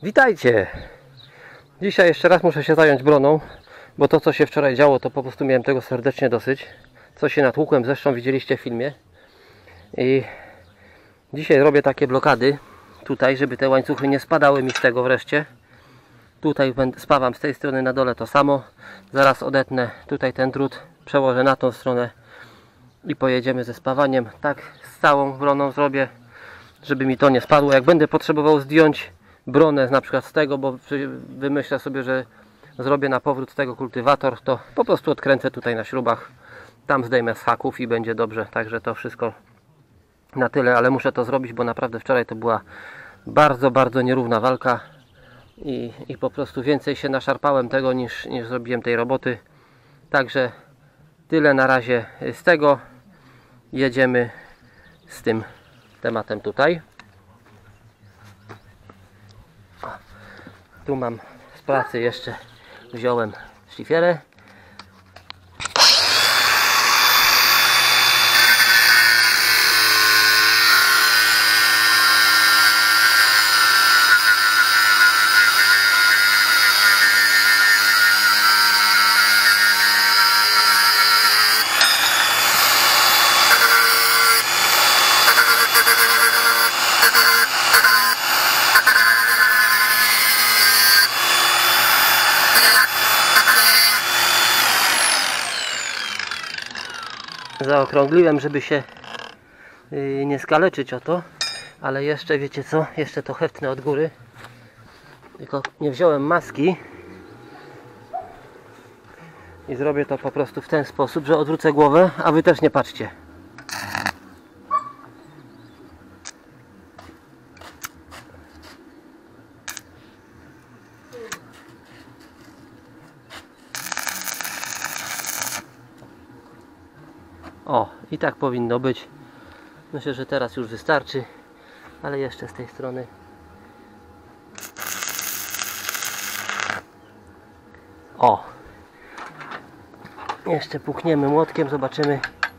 Witajcie! Dzisiaj jeszcze raz muszę się zająć broną, bo to co się wczoraj działo, to po prostu miałem tego serdecznie dosyć. Co się natłukłem, zresztą widzieliście w filmie. I dzisiaj robię takie blokady tutaj, żeby te łańcuchy nie spadały mi z tego wreszcie. Tutaj spawam z tej strony na dole to samo. Zaraz odetnę tutaj ten drut, przełożę na tą stronę i pojedziemy ze spawaniem. Tak z całą broną zrobię, żeby mi to nie spadło. Jak będę potrzebował zdjąć bronę na przykład z tego, bo wymyślę sobie, że zrobię na powrót z tego kultywator, to po prostu odkręcę tutaj na śrubach, tam zdejmę z haków i będzie dobrze. Także to wszystko na tyle, ale muszę to zrobić, bo naprawdę wczoraj to była bardzo nierówna walka i po prostu więcej się naszarpałem tego niż zrobiłem tej roboty. Także tyle na razie z tego. Jedziemy z tym tematem tutaj. Tu mam z pracy jeszcze, wziąłem szlifierę. Zaokrągliłem, żeby się nie skaleczyć o to, ale jeszcze wiecie co, jeszcze to heftnę od góry, tylko nie wziąłem maski i zrobię to po prostu w ten sposób, że odwrócę głowę, a wy też nie patrzcie. O, i tak powinno być. Myślę, że teraz już wystarczy, ale jeszcze z tej strony. O! Jeszcze pukniemy młotkiem, zobaczymy.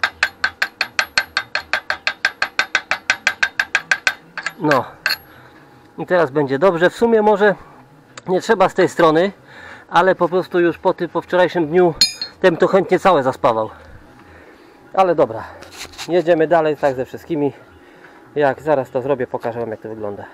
No. I teraz będzie dobrze. W sumie może nie trzeba z tej strony, ale po prostu już po wczorajszym dniu ten to chętnie całe zaspawał. Ale dobra, jedziemy dalej tak ze wszystkimi. Jak zaraz to zrobię, pokażę wam jak to wygląda.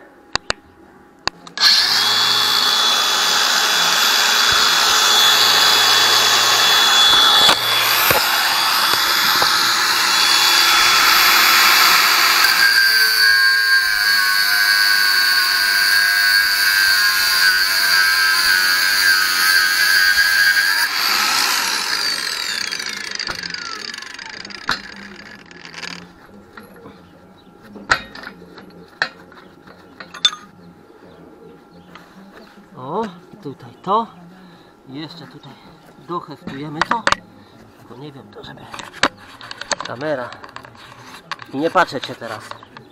O, tutaj to. I jeszcze tutaj doheftujemy to. Tylko nie wiem, to żeby kamera. I nie patrzeć się teraz.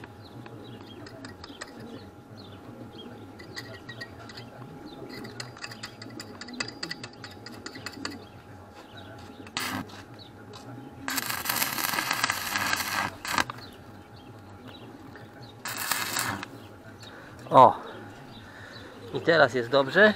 O! I teraz jest dobrze.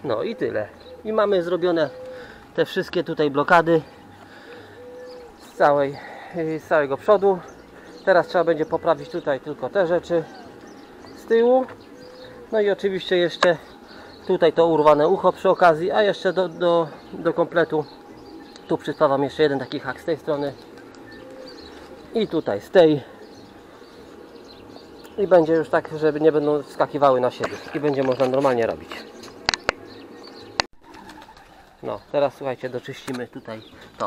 No i tyle. I mamy zrobione te wszystkie tutaj blokady z całego przodu. Teraz trzeba będzie poprawić tutaj tylko te rzeczy z tyłu. No i oczywiście jeszcze tutaj to urwane ucho przy okazji, a jeszcze do kompletu tu przyspawam jeszcze jeden taki hak z tej strony i tutaj z tej. I będzie już tak, żeby nie będą wskakiwały na siebie i będzie można normalnie robić. No, teraz słuchajcie, doczyścimy tutaj to.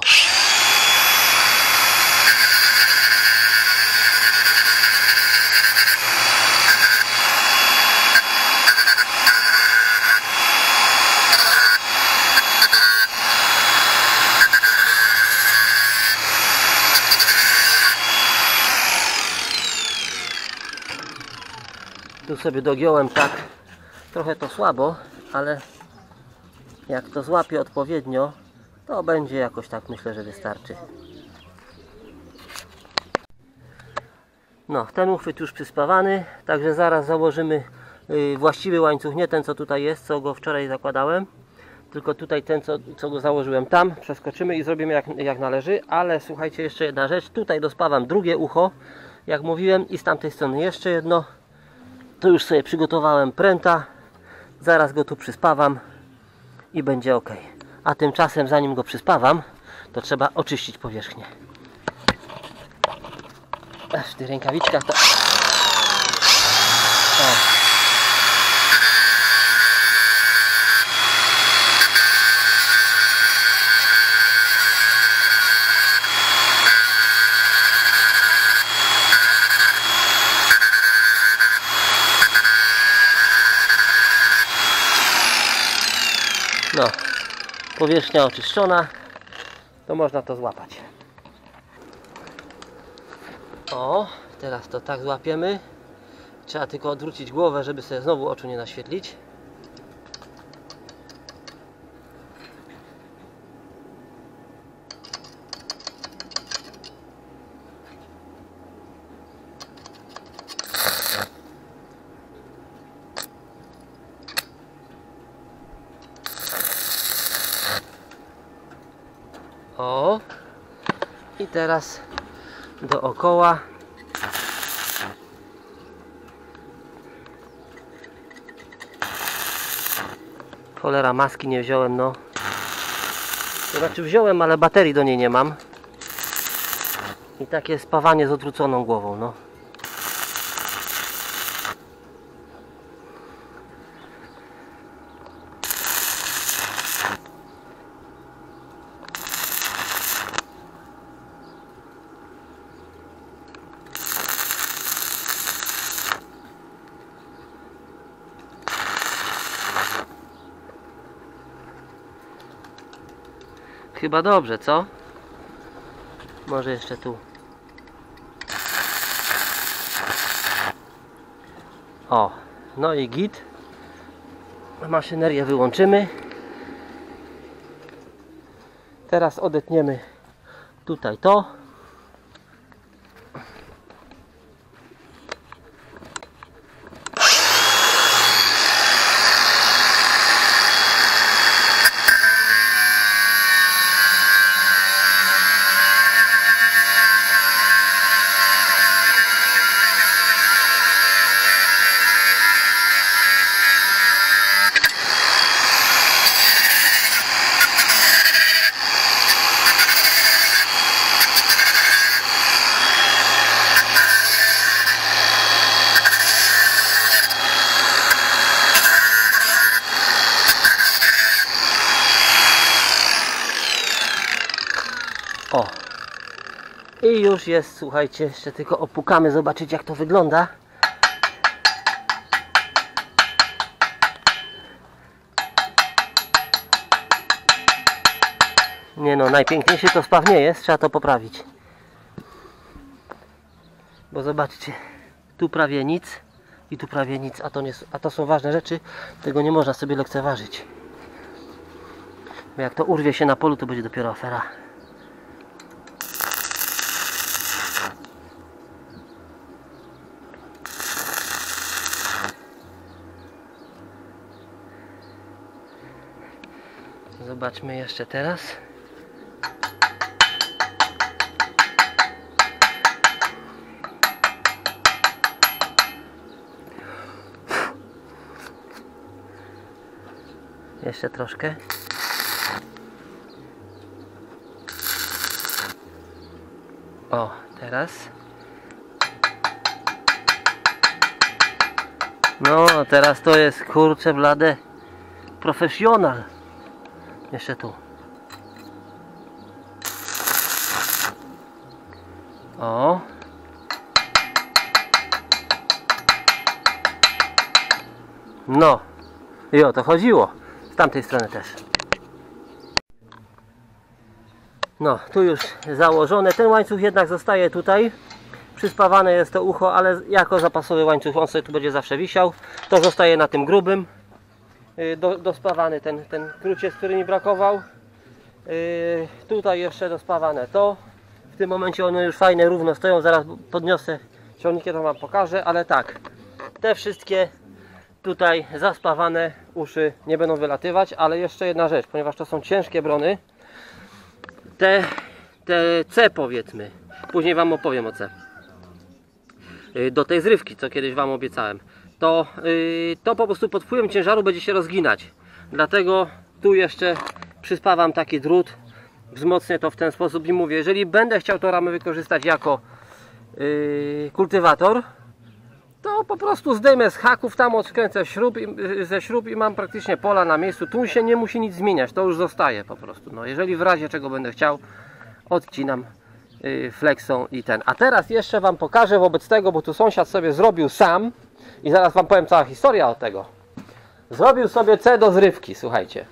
Tu sobie dogiąłem tak, trochę to słabo, ale jak to złapię odpowiednio, to będzie jakoś tak, myślę, że wystarczy. No, ten uchwyt już przyspawany, także zaraz założymy właściwy łańcuch, nie ten co tutaj jest, co go wczoraj zakładałem, tylko tutaj ten co go założyłem tam, przeskoczymy i zrobimy jak należy, ale słuchajcie, jeszcze jedna rzecz, tutaj dospawam drugie ucho, jak mówiłem, i z tamtej strony jeszcze jedno. To już sobie przygotowałem pręta, zaraz go tu przyspawam i będzie ok. A tymczasem, zanim go przyspawam, to trzeba oczyścić powierzchnię. W tych rękawiczkach to... O. No, powierzchnia oczyszczona, to można to złapać. O, teraz to tak złapiemy. Trzeba tylko odwrócić głowę, żeby sobie znowu oczu nie naświetlić. O, i teraz dookoła. Cholera, maski nie wziąłem, no. To znaczy wziąłem, ale baterii do niej nie mam. I takie spawanie z odwróconą głową, no. Chyba dobrze, co? Może jeszcze tu. O, no i git. Maszynerię wyłączymy. Teraz odetniemy tutaj to. O, i już jest, słuchajcie, jeszcze tylko opukamy, zobaczyć jak to wygląda. Nie no, najpiękniejszy to spaw nie jest, trzeba to poprawić. Bo zobaczcie, tu prawie nic i tu prawie nic, a to są ważne rzeczy, tego nie można sobie lekceważyć. Bo jak to urwie się na polu, to będzie dopiero afera. Zobaczmy jeszcze teraz. Jeszcze troszkę. O, teraz. No, teraz to jest, kurczę blade, profesjonal. Jeszcze tu. O. No. I o to chodziło. Z tamtej strony też. No, tu już założone. Ten łańcuch jednak zostaje tutaj. Przyspawane jest to ucho, ale jako zapasowy łańcuch on sobie tu będzie zawsze wisiał. To zostaje na tym grubym. Dospawany ten króciec, który mi brakował. Tutaj jeszcze dospawane to. W tym momencie one już fajne, równo stoją. Zaraz podniosę ciągnikiem, to wam pokażę, ale tak. Te wszystkie tutaj zaspawane uszy nie będą wylatywać, ale jeszcze jedna rzecz, ponieważ to są ciężkie brony. Te C powiedzmy, później wam opowiem o C. Do tej zrywki, co kiedyś wam obiecałem, to po prostu pod wpływem ciężaru będzie się rozginać. Dlatego tu jeszcze przyspawam taki drut, wzmocnię to w ten sposób i mówię, jeżeli będę chciał tą ramę wykorzystać jako kultywator, to po prostu zdejmę z haków, tam odkręcę ze śrub i mam praktycznie pola na miejscu. Tu się nie musi nic zmieniać, to już zostaje po prostu. No, jeżeli w razie czego będę chciał, odcinam flexą i ten. A teraz jeszcze wam pokażę wobec tego, bo tu sąsiad sobie zrobił sam i zaraz wam powiem cała historia od tego. Zrobił sobie C do zrywki, słuchajcie.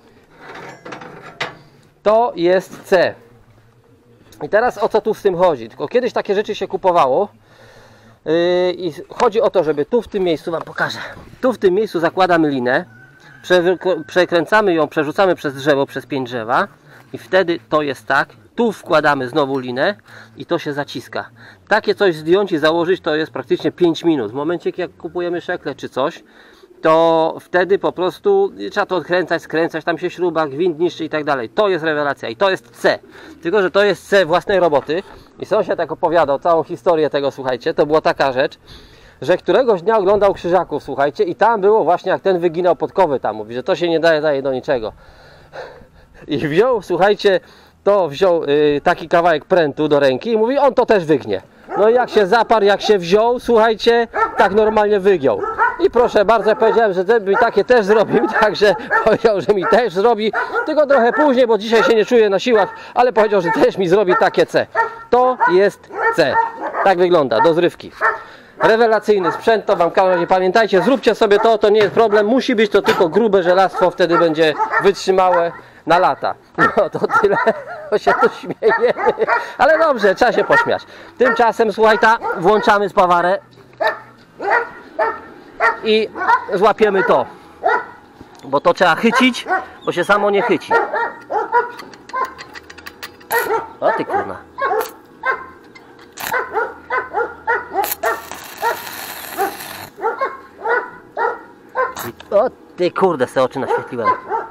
To jest C. I teraz o co tu z tym chodzi? Tylko kiedyś takie rzeczy się kupowało. I chodzi o to, żeby tu w tym miejscu, wam pokażę, tu w tym miejscu zakładamy linę, przekręcamy ją, przerzucamy przez drzewo, przez pień drzewa i wtedy to jest tak, tu wkładamy znowu linę i to się zaciska. Takie coś zdjąć i założyć to jest praktycznie 5 minut. W momencie jak kupujemy szekle czy coś, to wtedy po prostu trzeba to odkręcać, skręcać, tam się śruba, gwint niszczy i tak dalej. To jest rewelacja i to jest C. Tylko że to jest C własnej roboty i sąsiad tak opowiadał całą historię tego, słuchajcie, to była taka rzecz, że któregoś dnia oglądał Krzyżaków, słuchajcie, i tam było właśnie jak ten wyginał podkowy tam, mówi, że to się nie daje do niczego. I wziął, słuchajcie, wziął taki kawałek prętu do ręki i mówi, on to też wygnie. No i jak się zaparł, jak się wziął, słuchajcie, tak normalnie wygiął. I proszę bardzo, powiedziałem, że mi takie też zrobił, także powiedział, że mi też zrobi, tylko trochę później, bo dzisiaj się nie czuję na siłach, ale powiedział, że też mi zrobi takie C. To jest C. Tak wygląda, do zrywki. Rewelacyjny sprzęt, to wam każę, pamiętajcie, zróbcie sobie to nie jest problem, musi być to tylko grube żelastwo, wtedy będzie wytrzymałe na lata. No to tyle, bo się tu śmiejemy, ale dobrze, trzeba się pośmiać. Tymczasem, słuchajcie, włączamy spawarę i złapiemy to, bo to trzeba chycić, bo się samo nie chyci. O ty kurna. O ty kurde, se oczy naświetliłem.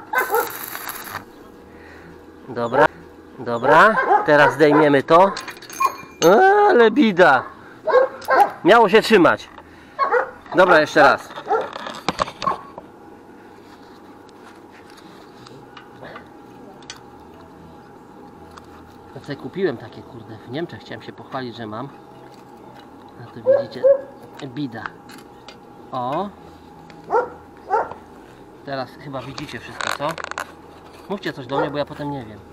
Dobra, dobra, teraz zdejmiemy to. Ale bida. Miało się trzymać. Dobra, jeszcze raz. Ja sobie kupiłem takie, kurde, w Niemczech, chciałem się pochwalić, że mam. A to widzicie, bida. O. Teraz chyba widzicie wszystko, co? Mówcie coś do mnie, bo ja potem nie wiem.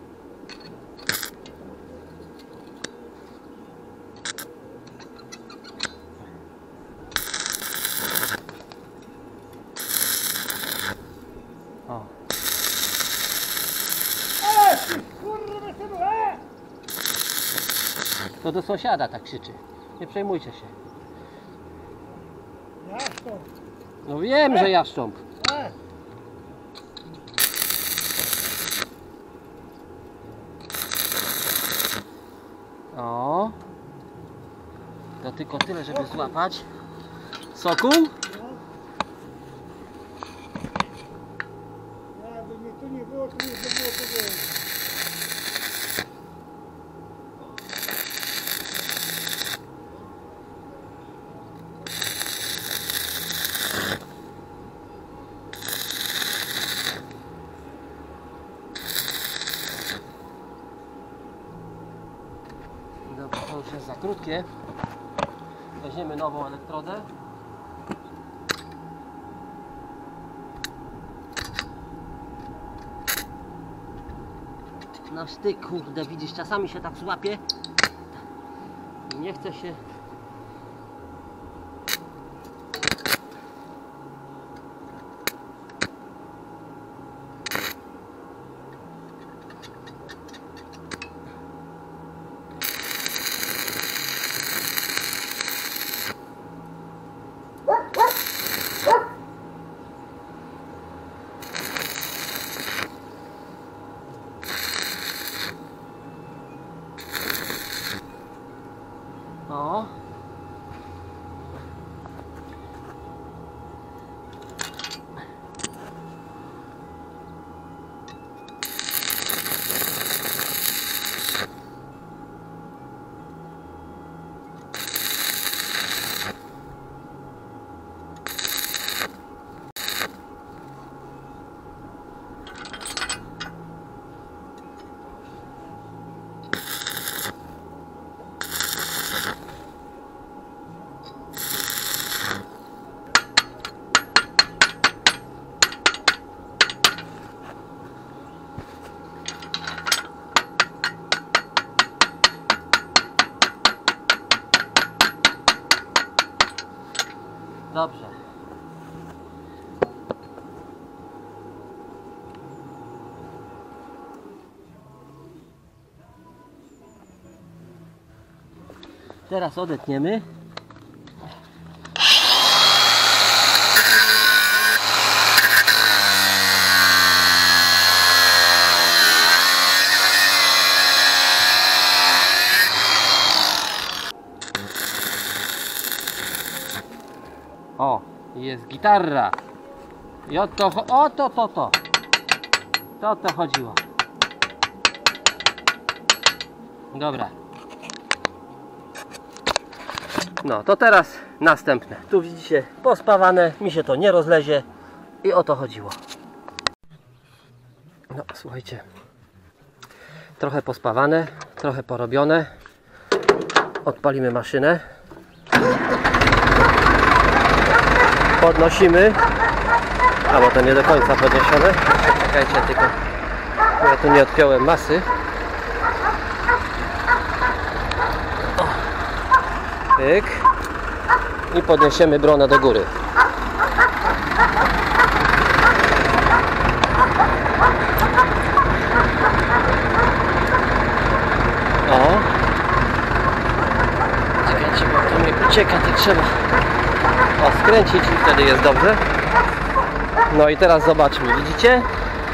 O. To do sąsiada tak krzyczy. Nie przejmujcie się. Jaszcząb. No wiem, że jaszcząb. O. To tylko tyle, żeby złapać. Sokół? Jakby mnie tu nie było, Dobra, to już jest za krótkie. Weźmiemy nową elektrodę. Na styk, kurde, widzisz, czasami się tak złapie i nie chce się. O. Dobrze. Teraz odetniemy. O, jest gitarra. I o to chodziło. Dobra. No to teraz następne. Tu widzicie pospawane, mi się to nie rozlezie i o to chodziło. No słuchajcie, trochę pospawane, trochę porobione. Odpalimy maszynę. Podnosimy. A bo to nie do końca podniesione. Czekajcie tylko, ja tu nie odpiąłem masy. O. Pyk. I podniesiemy bronę do góry. O. Czekajcie, bo to mi ucieka, to trzeba skręcić i wtedy jest dobrze. No i teraz zobaczmy, widzicie?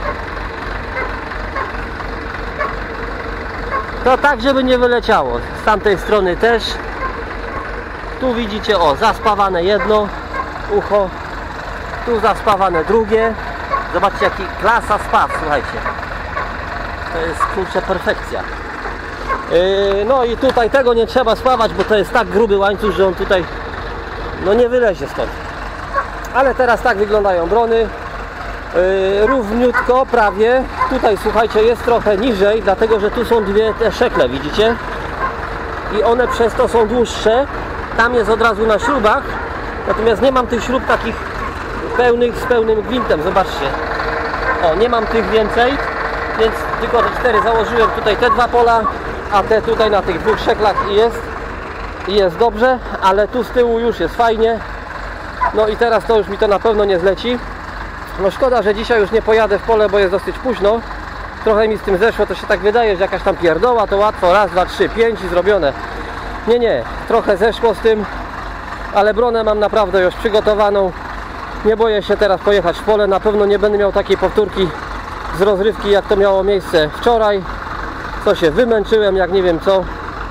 To tak, żeby nie wyleciało. Z tamtej strony też. Tu widzicie, o, zaspawane jedno ucho. Tu zaspawane drugie. Zobaczcie, jaki klasa spaw, słuchajcie. To jest, kurczę, perfekcja. No i tutaj tego nie trzeba spawać, bo to jest tak gruby łańcuch, że on tutaj no nie wylezie stąd. Ale teraz tak wyglądają brony. Równiutko prawie. Tutaj słuchajcie, jest trochę niżej, dlatego że tu są dwie te szekle, widzicie? I one przez to są dłuższe. Tam jest od razu na śrubach. Natomiast nie mam tych śrub takich pełnych, z pełnym gwintem. Zobaczcie. O, nie mam tych więcej. Więc tylko te 4 założyłem tutaj te 2 pola, a te tutaj na tych 2 szeklach i jest dobrze, ale tu z tyłu już jest fajnie. No i teraz to już mi to na pewno nie zleci. No szkoda, że dzisiaj już nie pojadę w pole, bo jest dosyć późno. Trochę mi z tym zeszło, to się tak wydaje, że jakaś tam pierdoła, to łatwo, raz, dwa, trzy, 5 i zrobione. Nie, trochę zeszło z tym, ale bronę mam naprawdę już przygotowaną. Nie boję się teraz pojechać w pole, na pewno nie będę miał takiej powtórki z rozrywki, jak to miało miejsce wczoraj. Co się wymęczyłem, jak nie wiem co,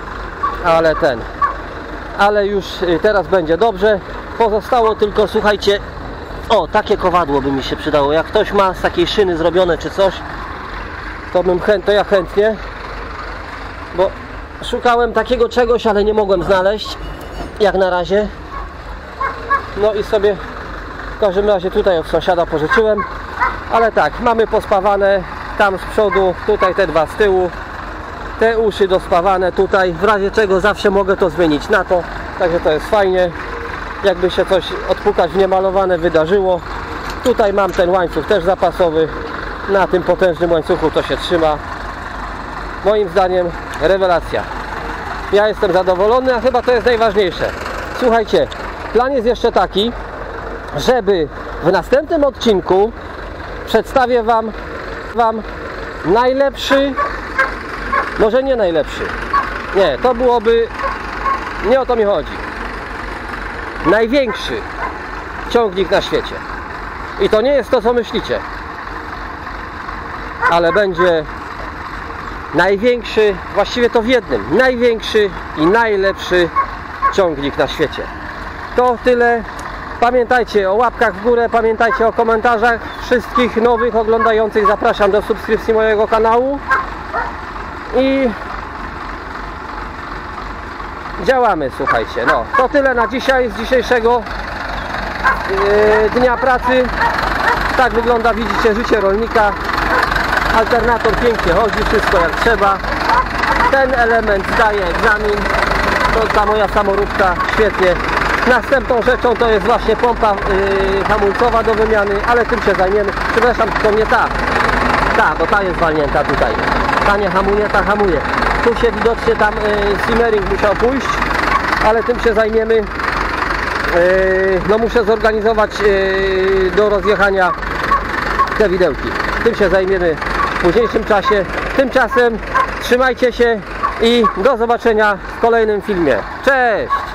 ale już teraz będzie dobrze. Pozostało tylko, słuchajcie, o, takie kowadło by mi się przydało. Jak ktoś ma z takiej szyny zrobione czy coś, to ja chętnie, bo szukałem takiego czegoś, ale nie mogłem znaleźć jak na razie. No i sobie w każdym razie tutaj od sąsiada pożyczyłem, ale tak, mamy pospawane tam z przodu, tutaj te dwa z tyłu, te uszy dospawane tutaj, w razie czego zawsze mogę to zmienić na to, także to jest fajnie, jakby się coś odpukać w niemalowane wydarzyło. Tutaj mam ten łańcuch też zapasowy, na tym potężnym łańcuchu to się trzyma. Moim zdaniem rewelacja. Ja jestem zadowolony, a chyba to jest najważniejsze. Słuchajcie, plan jest jeszcze taki, żeby w następnym odcinku przedstawię wam najlepszy, może nie najlepszy, nie, to byłoby, nie o to mi chodzi, największy ciągnik na świecie. I to nie jest to, co myślicie, ale będzie największy, właściwie to w jednym, największy i najlepszy ciągnik na świecie. To tyle. Pamiętajcie o łapkach w górę, pamiętajcie o komentarzach. Wszystkich nowych oglądających zapraszam do subskrypcji mojego kanału. I działamy, słuchajcie. No, to tyle na dzisiaj, z dzisiejszego dnia pracy. Tak wygląda, widzicie, życie rolnika. Alternator pięknie chodzi, wszystko jak trzeba. Ten element zdaje egzamin. To ta moja samoróbka, świetnie. Następną rzeczą to jest właśnie pompa hamulcowa do wymiany, ale tym się zajmiemy. Przepraszam, to nie ta, bo ta jest walnięta tutaj. Ta nie hamuje, ta hamuje. Tu się widocznie tam simmering musiał pójść, ale tym się zajmiemy. No muszę zorganizować do rozjechania te widełki. Tym się zajmiemy w późniejszym czasie. Tymczasem trzymajcie się i do zobaczenia w kolejnym filmie. Cześć!